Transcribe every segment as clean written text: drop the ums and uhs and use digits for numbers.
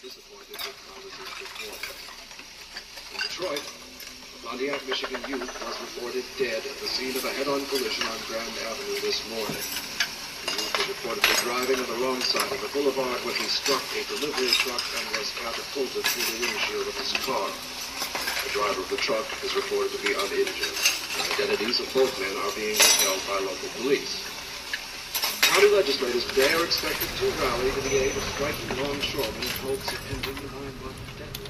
disappointed with Congress's performance. In Detroit, a Pontiac, Michigan youth was reported dead at the scene of a head-on collision on Grand Avenue this morning. The youth was reportedly driving on the wrong side of the boulevard when he struck a delivery truck and was catapulted through the windshield of his car. The driver of the truck is reported to be uninjured. The identities of both men are being withheld by local police. County legislators today are expected to rally to the aid of striking longshoremen in hopes of ending the 9-month deadlock.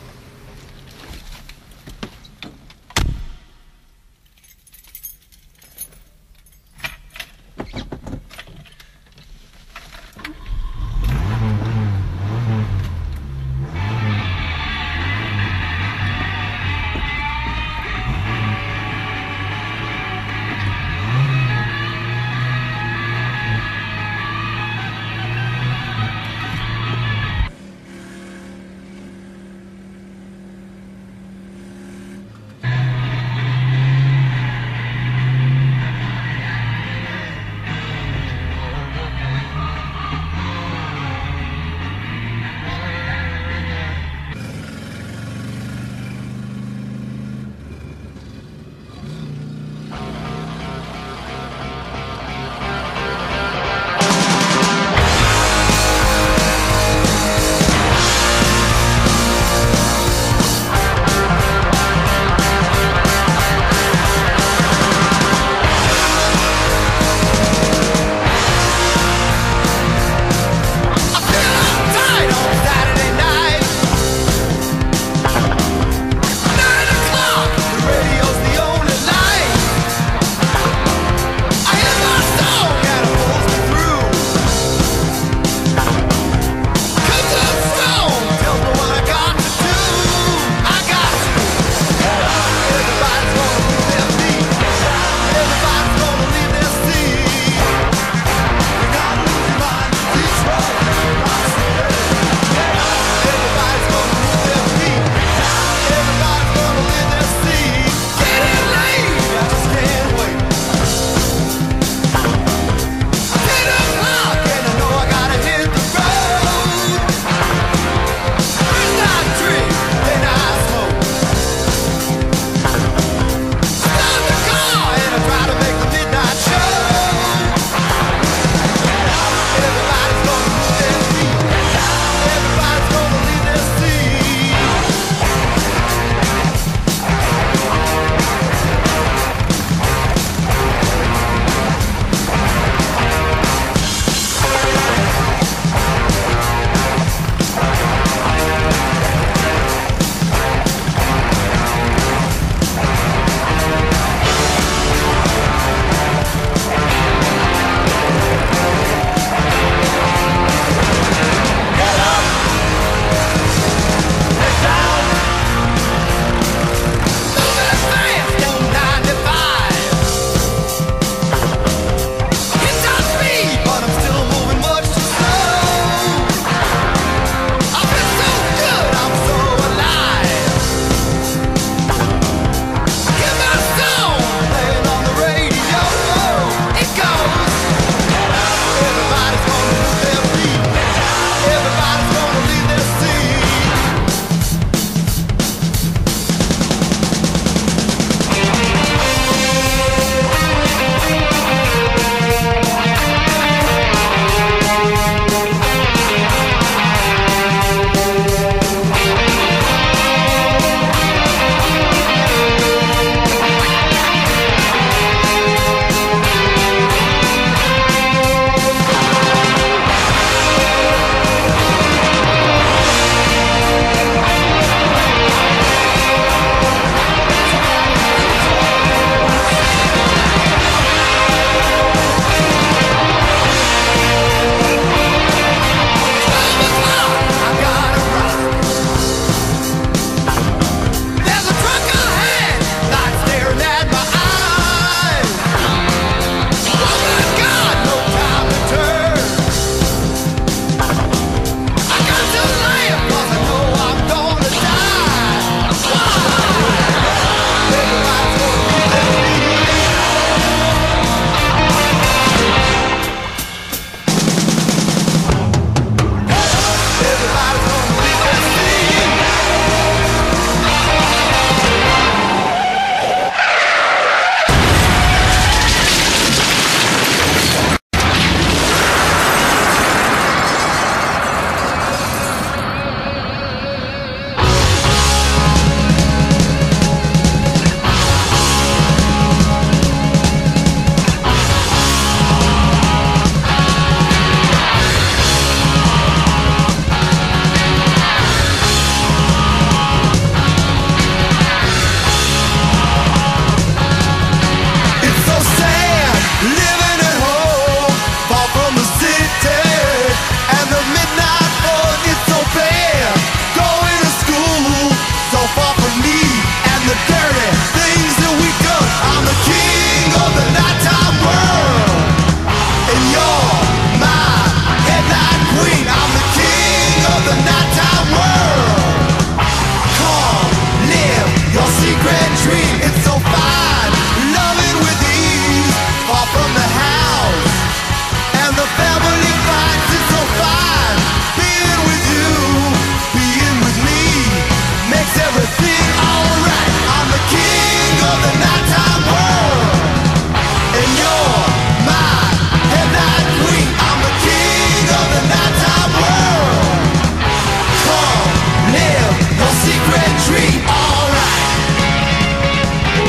secret dream. It's so fine, loving with ease, far from the house and the family fights. It's so fine, being with you, being with me, makes everything alright. I'm the king of the nighttime world, and you're my headlight queen. I'm the king of the nighttime world. Come, live your secret dream, alright.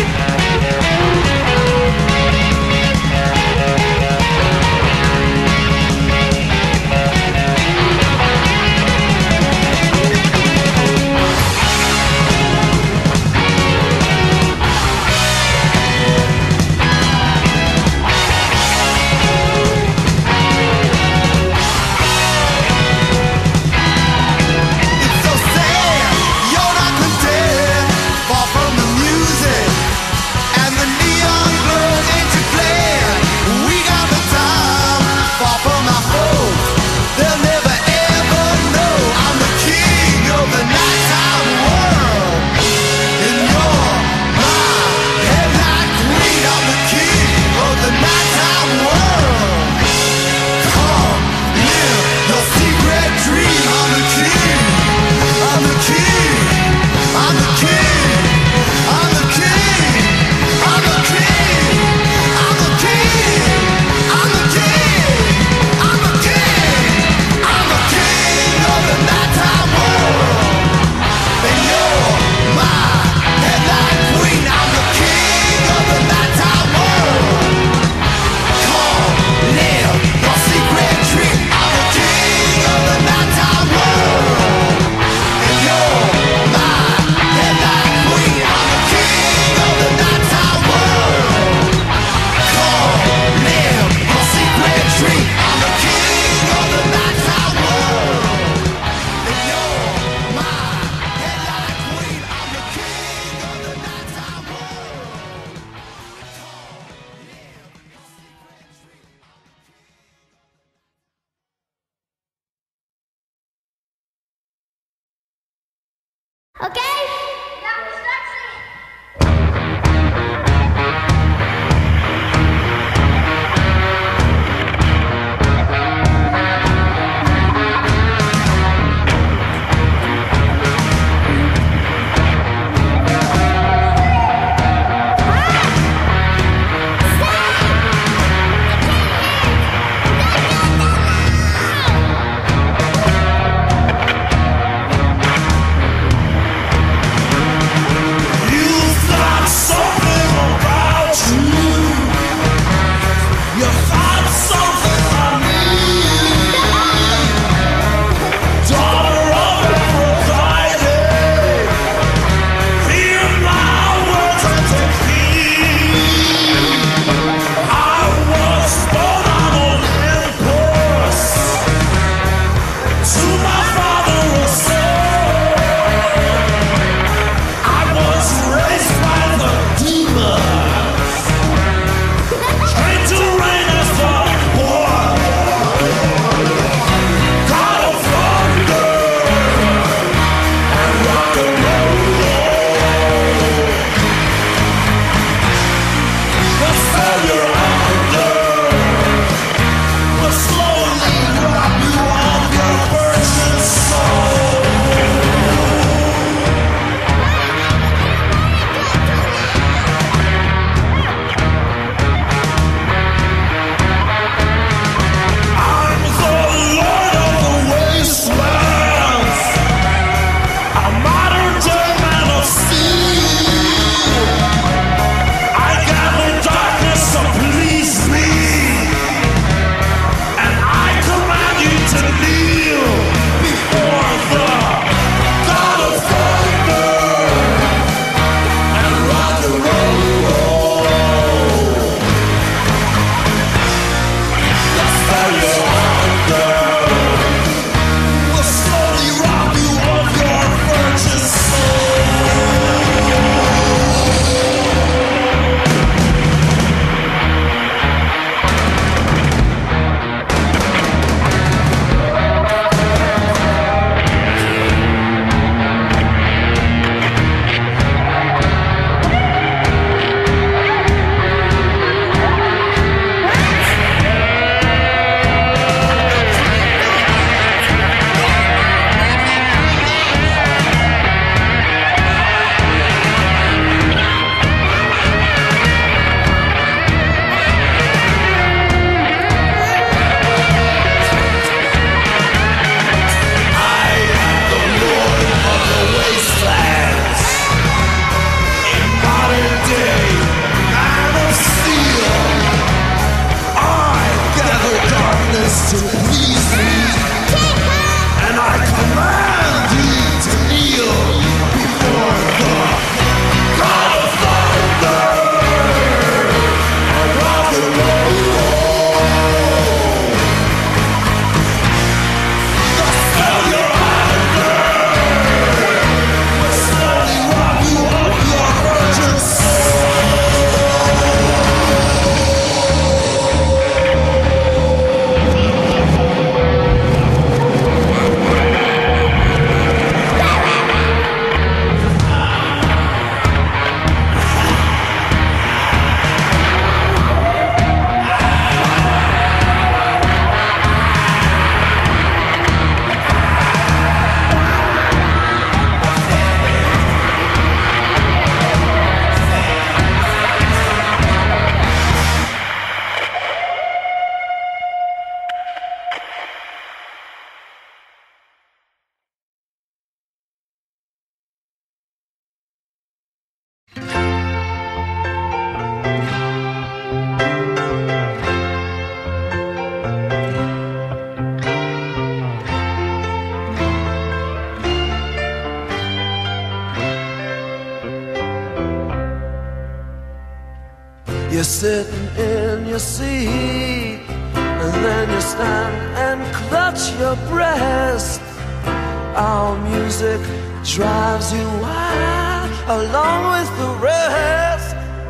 You're sitting in your seat, and then you stand and clutch your breast. Our music drives you wild along with the rest.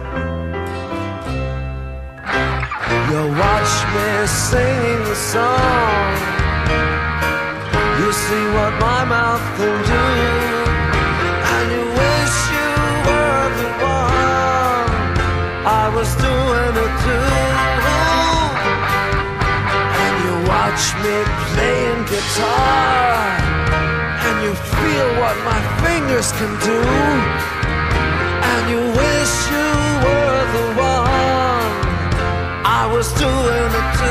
You watch me singing the song. You see what my mouth can do, and you wish you were the one I was doing it to. And you watch me playing guitar, and you feel what my fingers can do, and you wish you were the one I was doing it to.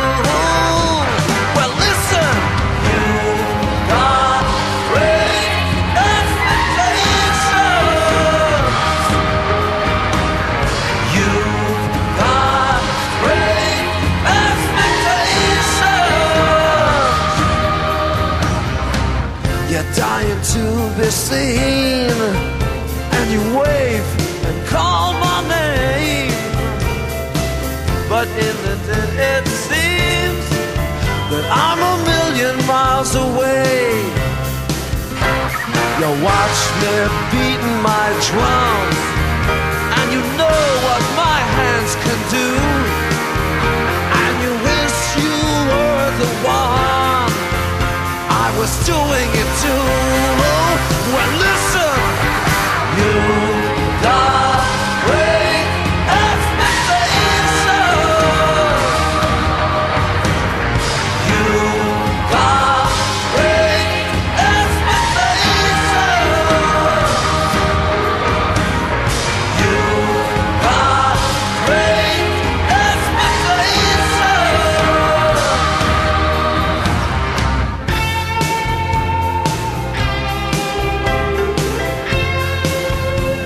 Well, listen, you got great expectations. You got great expectations. You're dying to be seen, and you wave and call my name. But in the end it seems that I'm a million miles away. You watch me beating my drums, and you know what my hands can do, and you wish you were the one I was doing it to. Well, listen, you got great expectations. You got great expectations. You got great expectations.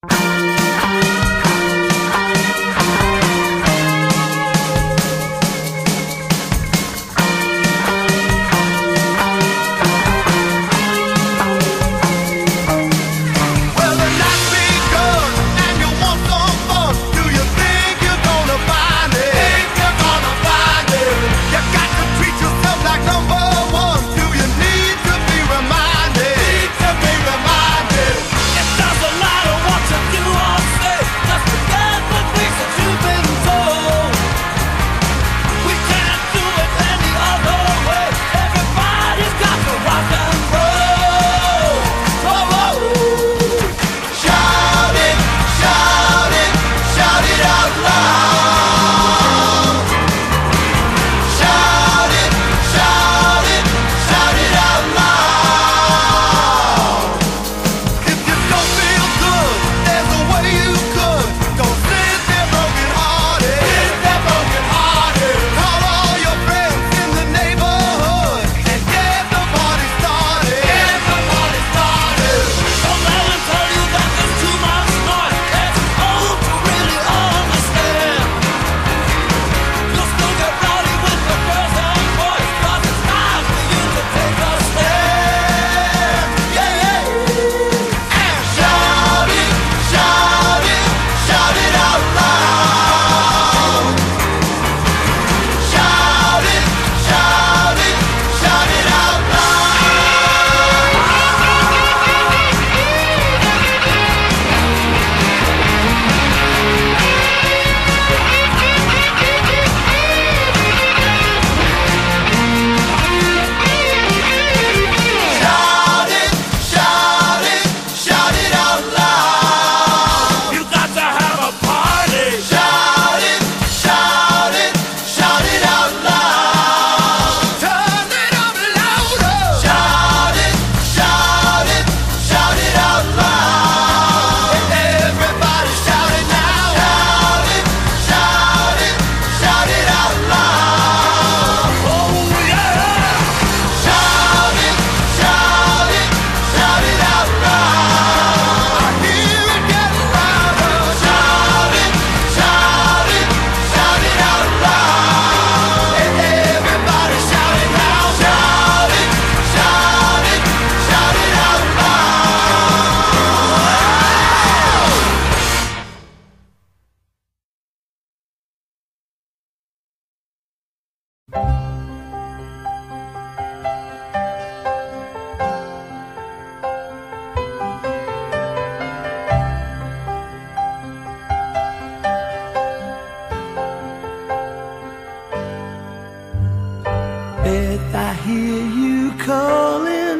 Beth, I hear you calling,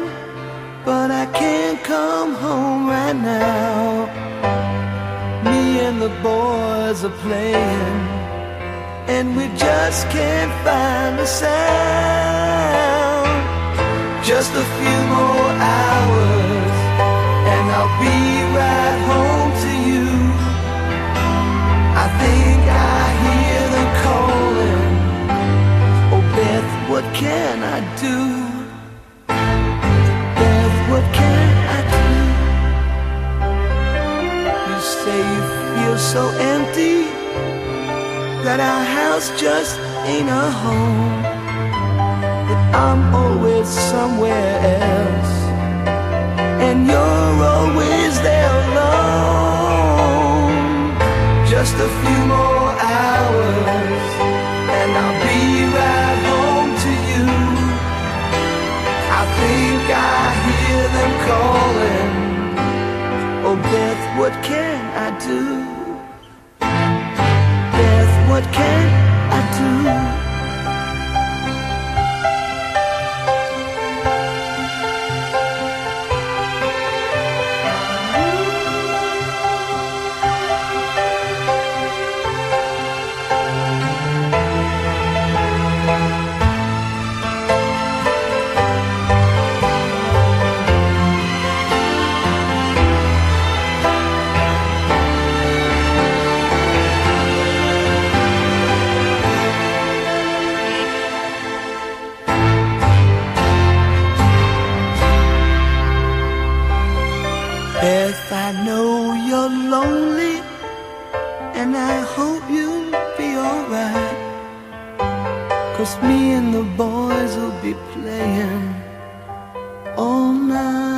but I can't come home right now. Me and the boys are playing, and we just can't find a sound. Just a few more hours, and I'll be right home to you. I think I hear them calling. Oh, Beth, what can I do? Beth, what can I do? You say you feel so empty, that our house just ain't a home, that I'm always somewhere else, and you're always there alone. Just a few more hours, and I'll be right home to you. I think I hear them calling. Oh, Beth, what can I do? Beth, what can I do? know you're lonely, and I hope you'll be alright, 'cause me and the boys will be playing all night.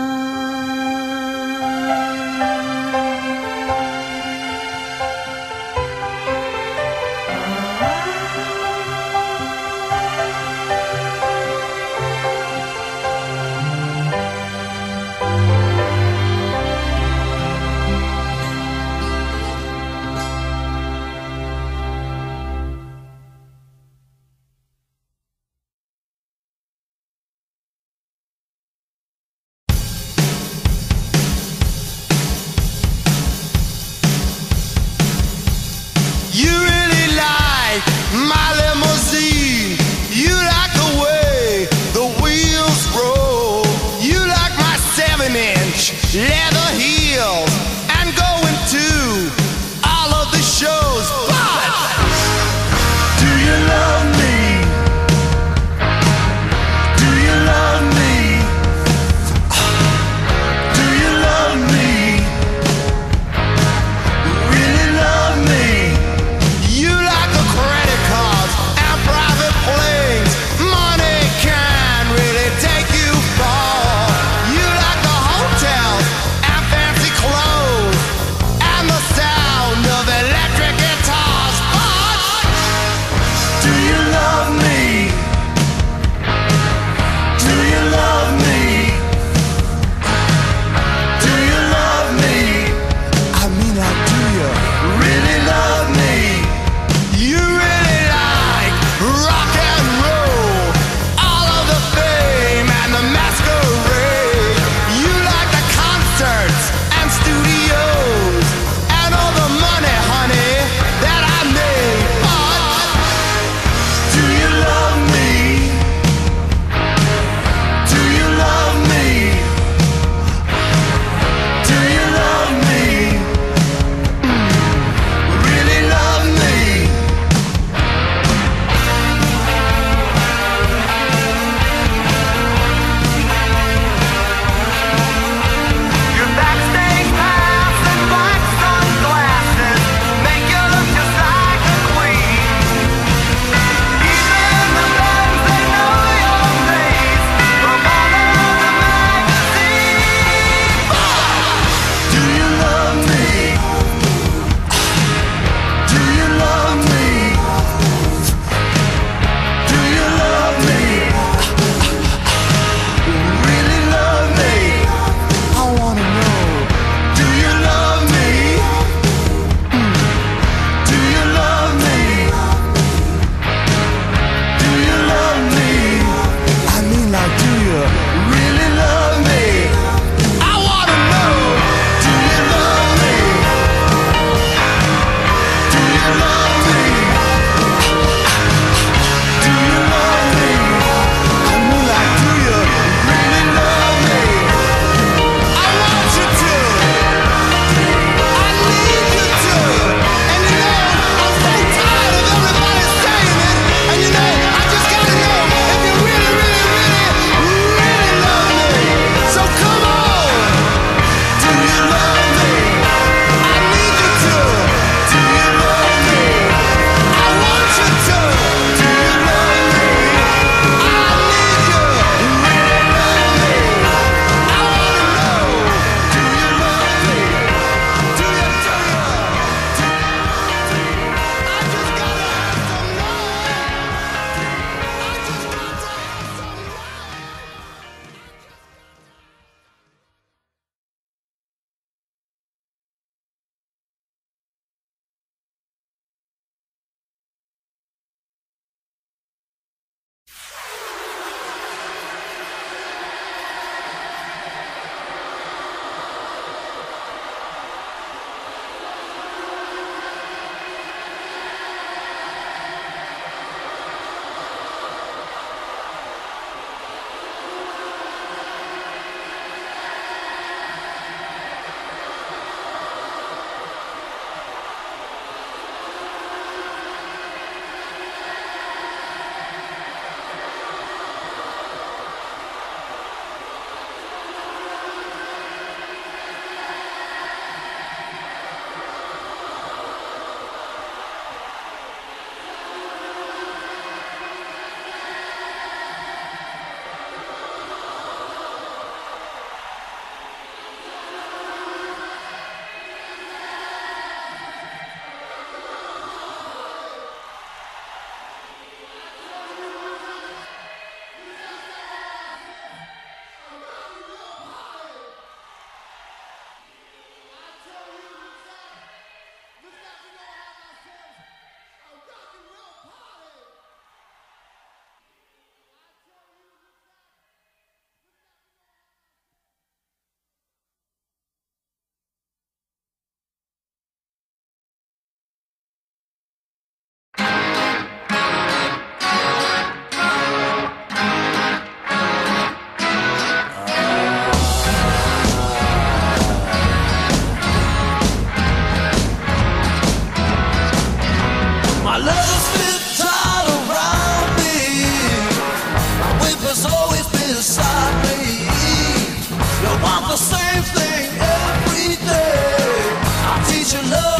should love.